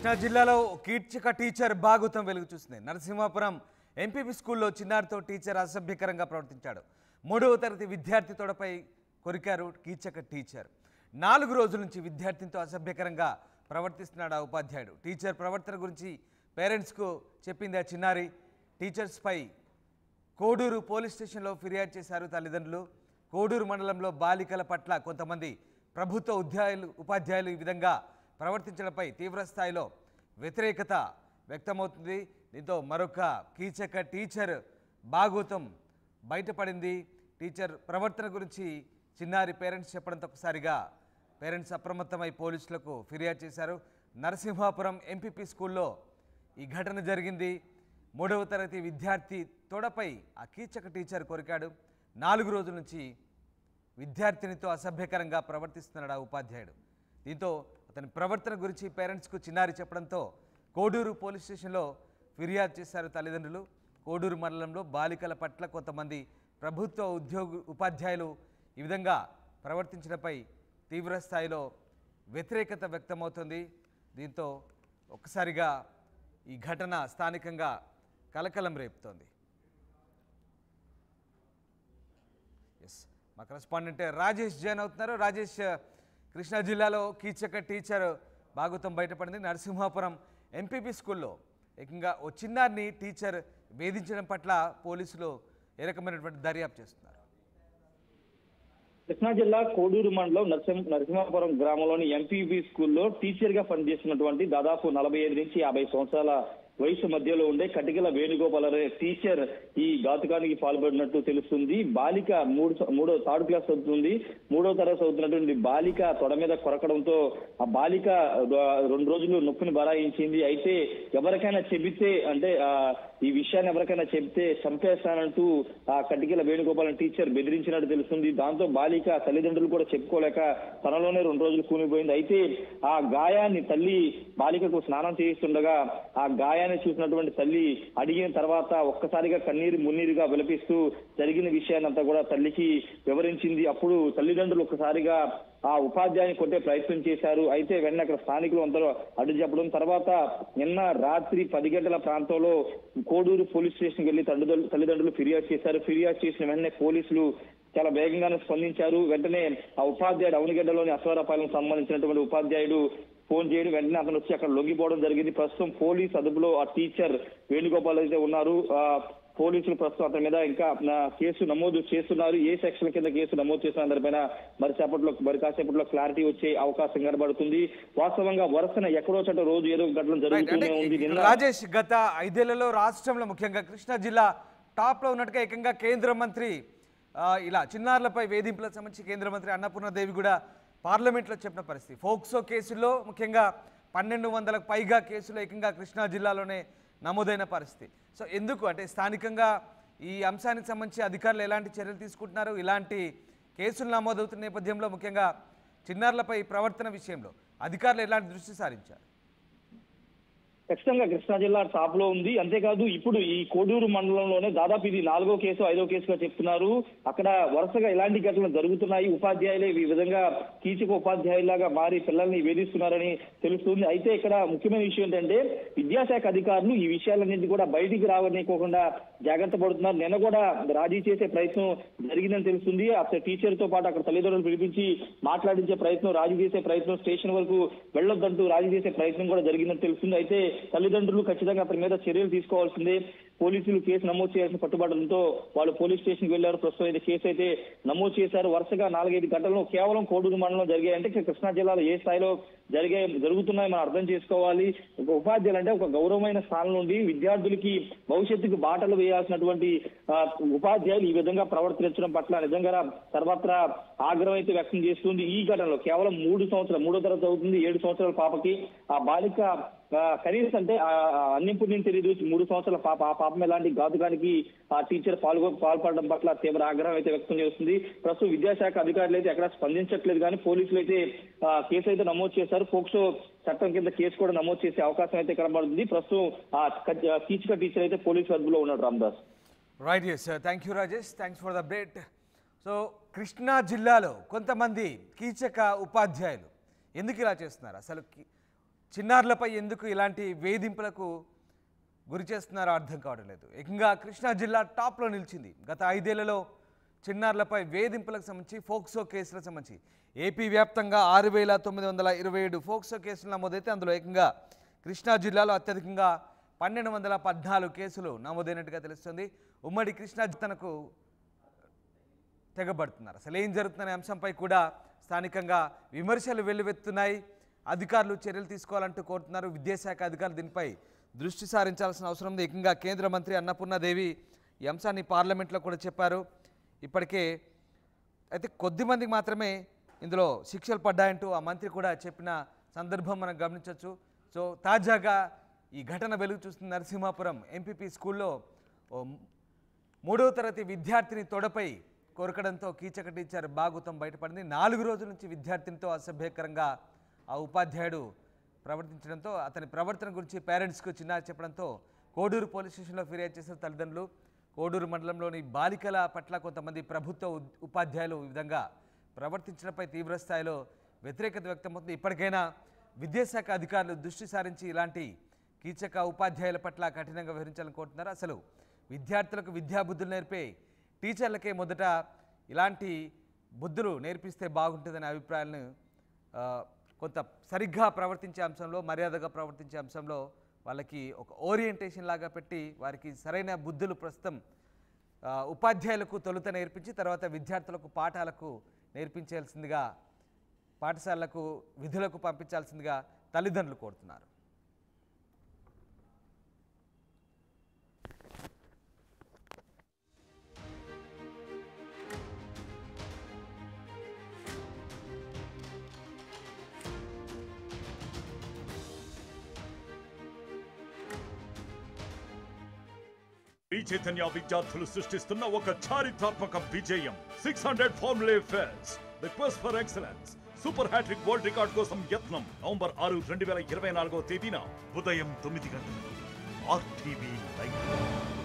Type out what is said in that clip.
కృష్ణా జిల్లాలో కీర్చక టీచర్ బాగుతం వెలుగు చూసింది. నరసింహాపురం ఎంపీపీ స్కూల్లో చిన్నారితో టీచర్ అసభ్యకరంగా ప్రవర్తించాడు. 3వ తరగతి విద్యార్థి తోడపై కొరికారు కీర్చక టీచర్. 4 రోజుల నుంచి విద్యార్థితో అసభ్యకరంగా ప్రవర్తిస్తున్నాడు ఆ ఉపాధ్యాయుడు. టీచర్ ప్రవర్తన గురించి పేరెంట్స్కు చెప్పింది ఆ చిన్నారి. టీచర్స్పై కోడూరు పోలీస్ స్టేషన్లో ఫిర్యాదు చేశారు తల్లిదండ్రులు. కోడూరు మండలంలో బాలికల పట్ల కొంతమంది ప్రభుత్వ ఉపాధ్యాయులు ఈ విధంగా ప్రవర్తించడంపై తీవ్ర స్థాయిలో వ్యతిరేకత వ్యక్తమవుతుంది. దీంతో మరొక కీచక టీచర్ బాగోతం బయటపడింది. టీచర్ ప్రవర్తన గురించి చిన్నారి పేరెంట్స్ చెప్పడంతో ఒకసారిగా పేరెంట్స్ అప్రమత్తమై పోలీసులకు ఫిర్యాదు చేశారు. నరసింహాపురం ఎంపీపీ స్కూల్లో ఈ ఘటన జరిగింది. 3వ తరగతి విద్యార్థి తోడపై ఆ కీచక టీచర్ కొరికాడు. 4 రోజుల నుంచి విద్యార్థినితో అసభ్యకరంగా ప్రవర్తిస్తున్నాడు ఆ ఉపాధ్యాయుడు. దీంతో అతని ప్రవర్తన గురించి పేరెంట్స్కు చిన్నారి చెప్పడంతో కోడూరు పోలీస్ స్టేషన్లో ఫిర్యాదు చేశారు తల్లిదండ్రులు. కోడూరు మండలంలో బాలికల పట్ల కొంతమంది ప్రభుత్వ ఉపాధ్యాయులు ఈ విధంగా ప్రవర్తించడంపై తీవ్ర స్థాయిలో వ్యతిరేకత వ్యక్తమవుతుంది. దీంతో ఒక్కసారిగా ఈ ఘటన స్థానికంగా కలకలం రేపుతోంది. మా కరెస్పాండెంట్ రాజేష్ జాయిన్ అవుతున్నారు. రాజేష్, కృష్ణా జిల్లాలో కీచక టీచర్ బాగుతం బయటపడింది. నరసింహాపురం ఎంపీపీ స్కూల్లో ఏకంగా ఓ చిన్నారిని టీచర్ వేధించడం పట్ల పోలీసులు ఏ రకమైనటువంటి దర్యాప్తు చేస్తున్నారు? కృష్ణా జిల్లా కోడూరు మండలం నరసింహాపురం గ్రామంలోని ఎంపీబీ స్కూల్లో టీచర్ గా పనిచేస్తున్నటువంటి దాదాపు 45 నుంచి 50 సంవత్సరాల వయసు మధ్యలో ఉండే కటికల వేణుగోపాల్ అనే టీచర్ ఈ ఘాతుకానికి పాల్పడినట్టు తెలుస్తుంది. బాలిక థర్డ్ క్లాస్ చదువుతుంది. 3వ తరగతి చదువుతున్నటువంటి బాలిక తొడ మీద కొరకడంతో ఆ బాలిక 2 రోజులు నొప్పిని బరాయించింది. అయితే ఎవరికైనా చెబితే అంటే ఈ విషయాన్ని ఎవరికైనా చెబితే చంపేస్తానంటూ ఆ కటికల వేణుగోపాల్ టీచర్ బెదిరించినట్టు తెలుస్తుంది. దాంతో బాలిక తల్లిదండ్రులు కూడా చెప్పుకోలేక తనలోనే 2 రోజులు కూలిపోయింది. అయితే ఆ గాయాన్ని తల్లి బాలికకు స్నానం చేయిస్తుండగా ఆ గాయాన్ని చూసినటువంటి తల్లి అడిగిన తర్వాత ఒక్కసారిగా కన్నీరు మున్నీరుగా విలపిస్తూ జరిగిన విషయాన్ని అంతా కూడా తల్లికి వివరించింది. అప్పుడు తల్లిదండ్రులు ఒక్కసారిగా ఆ ఉపాధ్యాయుని కొట్టే ప్రయత్నం చేశారు. అయితే వెంటనే అక్కడ స్థానికులు అందరూ అడ్డు చెప్పడం తర్వాత నిన్న రాత్రి 10 గంటల ప్రాంతంలో కోడూరు పోలీస్ స్టేషన్కి వెళ్లి తల్లిదండ్రులు ఫిర్యాదు చేశారు. ఫిర్యాదు చేసిన వెంటనే పోలీసులు చాలా వేగంగానే స్పందించారు. వెంటనే ఆ ఉపాధ్యాయుడు అవనిగడ్డలోని అశ్వారపాలెం సంబంధించినటువంటి ఉపాధ్యాయుడు ఫోన్ చేయడం వెంటనే అతను వచ్చి అక్కడ లొంగిపోవడం జరిగింది. ప్రస్తుతం పోలీస్ అదుపులో ఆ టీచర్ వేణుగోపాల్ అయితే ఉన్నారు. పోలీసులు ప్రస్తుతం అతని మీద ఇంకా కేసు నమోదు చేస్తున్నారు. ఏ సెక్షన్ కింద కేసు నమోదు చేస్తున్న దానిపైన మరి కాసేపట్లో క్లారిటీ వచ్చే అవకాశం కనబడుతుంది. వాస్తవంగా వరుసన ఎక్కడో చోట రోజు ఏదో ఘటన జరుగుతూనే ఉంది. రాజేష్, గత 5 ఏళ్లలో రాష్ట్రంలో ముఖ్యంగా కృష్ణా జిల్లా టాప్ లో ఉన్నట్టుగా ఏకంగా కేంద్ర మంత్రి ఇలా చిన్నారులపై వేధింపులకు సంబంధించి కేంద్ర మంత్రి అన్నపూర్ణదేవి కూడా పార్లమెంట్లో చెప్పిన పరిస్థితి. ఫోక్సో కేసుల్లో ముఖ్యంగా 1200కు పైగా కేసులు ఏకంగా కృష్ణా జిల్లాలోనే నమోదైన పరిస్థితి. సో ఎందుకు అంటే స్థానికంగా ఈ అంశానికి సంబంధించి అధికారులు ఎలాంటి చర్యలు తీసుకుంటున్నారు? ఇలాంటి కేసులు నమోదవుతున్న నేపథ్యంలో ముఖ్యంగా చిన్నారులపై ప్రవర్తన విషయంలో అధికారులు ఎలాంటి దృష్టి సారించారు? ఖచ్చితంగా కృష్ణా జిల్లా టాప్ లో ఉంది. అంతేకాదు ఇప్పుడు ఈ కోడూరు మండలంలోనే దాదాపు ఇది 4వ కేసు 5వ కేసుగా చెప్తున్నారు. అక్కడ వరుసగా ఇలాంటి ఘటనలు జరుగుతున్నాయి. ఉపాధ్యాయులే ఈ విధంగా కీచక ఉపాధ్యాయులాగా మారి పిల్లల్ని వేధిస్తున్నారని తెలుస్తుంది. అయితే ఇక్కడ ముఖ్యమైన విషయం ఏంటంటే విద్యాశాఖ అధికారులు ఈ విషయాలన్నింటి కూడా బయటికి రావనివ్వకుండా జాగ్రత్త పడుతున్నారు. నిన్న కూడా రాజీ చేసే ప్రయత్నం జరిగిందని తెలుస్తుంది. అక్కడ టీచర్ తో పాటు అక్కడ తల్లిదండ్రులు పిలిపించి మాట్లాడించే ప్రయత్నం, రాజీ చేసే ప్రయత్నం, స్టేషన్ వరకు వెళ్లొద్దంటూ రాజీ చేసే ప్రయత్నం కూడా జరిగిందని తెలుస్తుంది. అయితే తల్లిదండ్రులు ఖచ్చితంగా అతని మీద చర్యలు తీసుకోవాల్సిందే. పోలీసులు కేసు నమోదు చేయాల్సిన పట్టుబడడంతో వాళ్ళు పోలీస్ స్టేషన్కి వెళ్లారు. ప్రస్తుతం అయితే కేసు అయితే నమోదు చేశారు. వరుసగా 4-5 గంటల్లో కేవలం కోడూరు మండలంలో జరిగాయంటే కృష్ణా జిల్లాలో ఏ స్థాయిలో జరుగుతున్నాయి మనం అర్థం చేసుకోవాలి. ఒక ఉపాధ్యాయులు అంటే ఒక గౌరవమైన స్థానం నుండి విద్యార్థులకి భవిష్యత్తుకు బాటలు వేయాల్సినటువంటి ఉపాధ్యాయులు ఈ విధంగా ప్రవర్తించడం పట్ల నిజంగా సర్వత్రా ఆగ్రహం అయితే వ్యక్తం చేస్తుంది. ఈ ఘటనలో కేవలం 3 సంవత్సరాలు 3వ తరగతి అవుతుంది 7 సంవత్సరాల పాపకి ఆ బాలిక కనీసం అంటే అన్యం పుణ్యం తెలియదు 3 సంవత్సరాల పాప ఆ పాపం ఎలాంటి ఘాతుకానికి ఆ టీచర్ పాల్పడడం పట్ల తీవ్ర ఆగ్రహం అయితే వ్యక్తం చేస్తుంది. ప్రస్తుతం విద్యాశాఖ అధికారులు అయితే ఎక్కడ స్పందించట్లేదు కానీ పోలీసులు అయితే కేసు అయితే నమోదు చేశారు. పోక్సో చట్టం కింద కేసు కూడా నమోదు చేసే అవకాశం అయితే కనబడుతుంది. ప్రస్తుతం ఆ కీచక టీచర్ అయితే పోలీసు అదుపులో ఉన్నాడు. Ramdas. Right, yes, thank you Rajesh, thanks for the update. So Krishna జిల్లాలో కొంతమంది కీచక ఉపాధ్యాయులు ఎందుకు ఇలా చేస్తున్నారు? అసలు చిన్నారులపై ఎందుకు ఇలాంటి వేధింపులకు గురి చేస్తున్నారో అర్థం కావడం లేదు. ఏకంగా కృష్ణా జిల్లా టాప్లో నిలిచింది. గత 5 ఏళ్లలో చిన్నారులపై వేధింపులకు సంబంధించి ఫోక్సో కేసులకు సంబంధించి ఏపీ వ్యాప్తంగా 6,927 ఫోక్సో కేసులు నమోదైతే అందులో ఏకంగా కృష్ణా జిల్లాలో అత్యధికంగా 1,214 కేసులు నమోదైనట్టుగా తెలుస్తుంది. ఉమ్మడి కృష్ణా తనకు తెగబడుతున్నారు. అసలు ఏం జరుగుతుందనే అంశంపై కూడా స్థానికంగా విమర్శలు వెల్లువెత్తున్నాయి. అధికారులు చర్యలు తీసుకోవాలంటూ కోరుతున్నారు. విద్యాశాఖ అధికారులు దీనిపై దృష్టి సారించాల్సిన అవసరం ఉంది. ఏకంగా కేంద్ర మంత్రి అన్నపూర్ణాదేవి ఈ అంశాన్ని పార్లమెంట్లో కూడా చెప్పారు. ఇప్పటికే అయితే కొద్దిమందికి మాత్రమే ఇందులో శిక్షలు పడ్డాయంటూ ఆ మంత్రి కూడా చెప్పిన సందర్భం మనం గమనించవచ్చు. సో తాజాగా ఈ ఘటన వెలుగు చూస్తున్న నరసింహాపురం ఎంపీపీ స్కూల్లో 3వ తరగతి విద్యార్థిని తొడపై కొరకడంతో కీచక టీచర్ భాగవతం బయటపడింది. 4 రోజుల నుంచి విద్యార్థినితో అసభ్యకరంగా ఆ ఉపాధ్యాయుడు ప్రవర్తించడంతో అతని ప్రవర్తన గురించి పేరెంట్స్కు చిన్నారి చెప్పడంతో కోడూరు పోలీస్ స్టేషన్లో ఫిర్యాదు చేసిన తల్లిదండ్రులు. కోడూరు మండలంలోని బాలికల పట్ల కొంతమంది ప్రభుత్వ ఉపాధ్యాయులు ఈ విధంగా ప్రవర్తించడంపై తీవ్రస్థాయిలో వ్యతిరేకత వ్యక్తమవుతుంది. ఇప్పటికైనా విద్యాశాఖ అధికారులు దృష్టి సారించి ఇలాంటి కీచక ఉపాధ్యాయుల పట్ల కఠినంగా వ్యవహరించాలని కోరుతున్నారు. అసలు విద్యార్థులకు విద్యాబుద్ధులు నేర్పే టీచర్లకే మొదట ఇలాంటి బుద్ధులు నేర్పిస్తే బాగుంటుందనే అభిప్రాయాలను కొంత సరిగ్గా ప్రవర్తించే అంశంలో, మర్యాదగా ప్రవర్తించే అంశంలో వాళ్ళకి ఒక ఓరియంటేషన్ లాగా పెట్టి వారికి సరైన బుద్ధులు ప్రస్తుతం ఉపాధ్యాయులకు తొలుత నేర్పించి తర్వాత విద్యార్థులకు పాఠాలకు నేర్పించాల్సిందిగా, పాఠశాలలకు విధులకు పంపించాల్సిందిగా తల్లిదండ్రులు కోరుతున్నారు. శ్రీ చైతన్య విద్యార్థులు సృష్టిస్తున్న ఒక చారిత్రాత్మక విజయం 600 formula fairs the quest for excellence super hattrick world record కోసం యత్నం. నవంబర్ 6, 2024 తేదీన ఉదయం 9 గంటలకు RTV లైవ్.